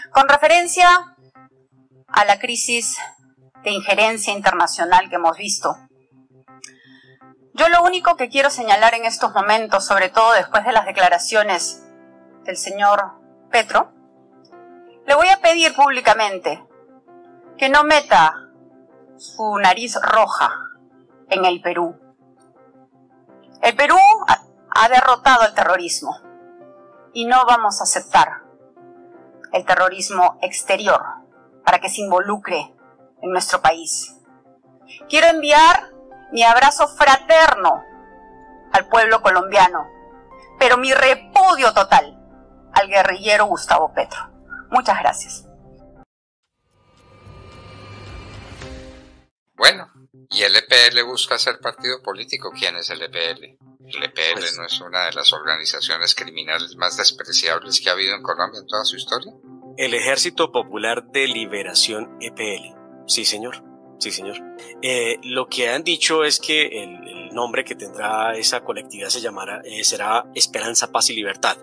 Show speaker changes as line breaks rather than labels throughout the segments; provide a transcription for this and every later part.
Con referencia a la crisis de injerencia internacional que hemos visto, yo lo único que quiero señalar en estos momentos, sobre todo después de las declaraciones del señor Petro, le voy a pedir públicamente que no meta su nariz roja en el Perú. El Perú ha derrotado el terrorismo y no vamos a aceptar el terrorismo exterior para que se involucre en nuestro país. Quiero enviar mi abrazo fraterno al pueblo colombiano, pero mi repudio total al guerrillero Gustavo Petro. Muchas gracias.
Bueno, y el EPL busca ser partido político. ¿Quién es el EPL? El EPL no es una de las organizaciones criminales más despreciables que ha habido en Colombia en toda su historia.
El Ejército Popular de Liberación EPL. Sí, señor. Sí, señor. Lo que han dicho es que el nombre que tendrá esa colectividad será Esperanza, Paz y Libertad.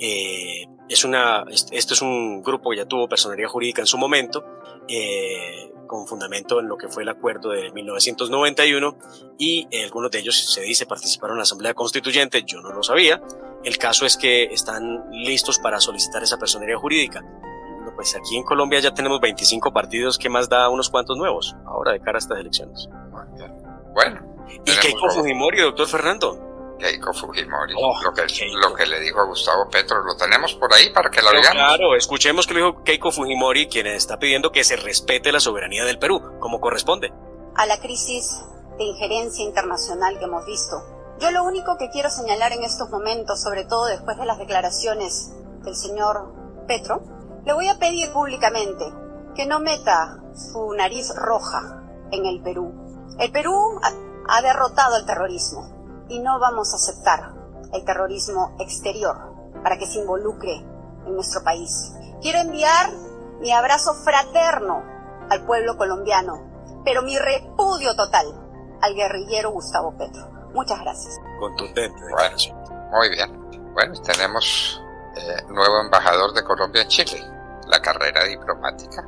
Esto es un grupo que ya tuvo personería jurídica en su momento, con fundamento en lo que fue el acuerdo de 1991, y algunos de ellos, se dice, participaron en la Asamblea Constituyente. Yo no lo sabía. El caso es que están listos para solicitar esa personería jurídica. Pues aquí en Colombia ya tenemos 25 partidos, que más da unos cuantos nuevos ahora de cara a estas elecciones.
Bueno.
¿Y Keiko Fujimori, doctor Fernando?
Keiko Fujimori, lo que le dijo a Gustavo Petro, lo tenemos por ahí para que lo digamos.
Claro, escuchemos que lo dijo Keiko Fujimori, quien está pidiendo que se respete la soberanía del Perú, como corresponde.
A la crisis de injerencia internacional que hemos visto, yo lo único que quiero señalar en estos momentos, sobre todo después de las declaraciones del señor Petro, le voy a pedir públicamente que no meta su nariz roja en el Perú. El Perú ha derrotado el terrorismo y no vamos a aceptar el terrorismo exterior para que se involucre en nuestro país. Quiero enviar mi abrazo fraterno al pueblo colombiano, pero mi repudio total al guerrillero Gustavo Petro. Muchas gracias.
Contundente.
Bueno, muy bien. Bueno, tenemos nuevo embajador de Colombia en Chile. La carrera diplomática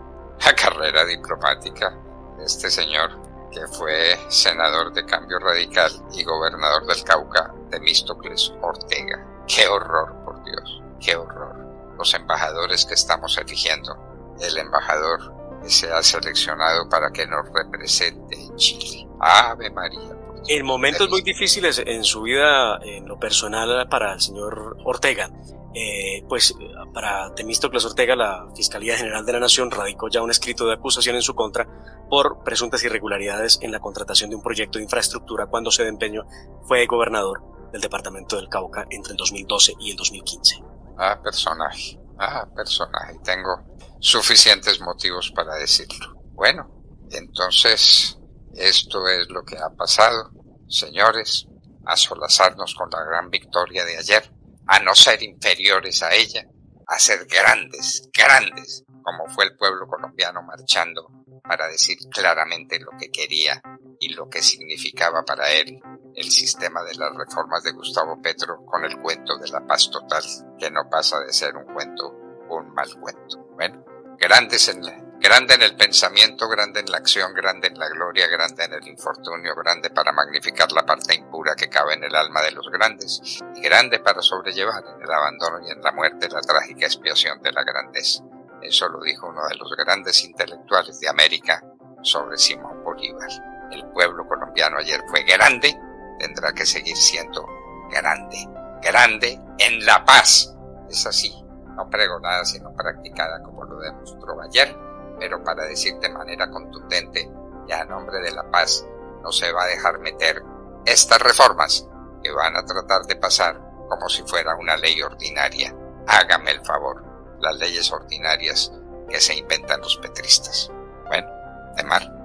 de este señor, que fue senador de Cambio Radical y gobernador del Cauca, Temístocles Ortega. ¡Qué horror, por Dios! ¡Qué horror! Los embajadores que estamos eligiendo. El embajador que se ha seleccionado para que nos represente en Chile. ¡Ave María!
En momentos muy difíciles en su vida, en lo personal, para el señor Ortega, pues para Temístocles Ortega, la Fiscalía General de la Nación radicó ya un escrito de acusación en su contra por presuntas irregularidades en la contratación de un proyecto de infraestructura cuando se desempeñó, fue gobernador del departamento del Cauca entre el 2012 y el 2015.
Personaje. Tengo suficientes motivos para decirlo. Bueno, entonces esto es lo que ha pasado, señores, a solazarnos con la gran victoria de ayer, a no ser inferiores a ella, a ser grandes, como fue el pueblo colombiano marchando para decir claramente lo que quería y lo que significaba para él el sistema de las reformas de Gustavo Petro, con el cuento de la paz total, que no pasa de ser un cuento, un mal cuento. Bueno, grande en el pensamiento, grande en la acción, grande en la gloria, grande en el infortunio, grande para magnificar la parte impura que cabe en el alma de los grandes, y grande para sobrellevar en el abandono y en la muerte la trágica expiación de la grandeza. Eso lo dijo uno de los grandes intelectuales de América sobre Simón Bolívar. El pueblo colombiano ayer fue grande, tendrá que seguir siendo grande en la paz. Es así, no pregonada sino practicada, como lo demostró ayer, pero para decir de manera contundente que a nombre de la paz no se va a dejar meter estas reformas que van a tratar de pasar como si fuera una ley ordinaria. Hágame el favor, las leyes ordinarias que se inventan los petristas. Bueno, de mar.